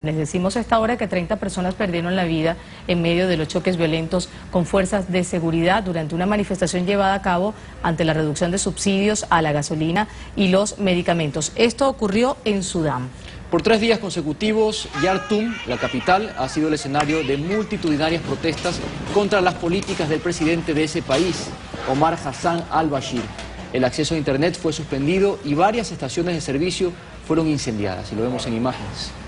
Les decimos a esta hora que 30 personas perdieron la vida en medio de los choques violentos con fuerzas de seguridad durante una manifestación llevada a cabo ante la reducción de subsidios a la gasolina y los medicamentos. Esto ocurrió en Sudán. Por 3 días consecutivos, Yartum, la capital, ha sido el escenario de multitudinarias protestas contra las políticas del presidente de ese país, Omar Hassan al-Bashir. El acceso a Internet fue suspendido y varias estaciones de servicio fueron incendiadas, y lo vemos en imágenes.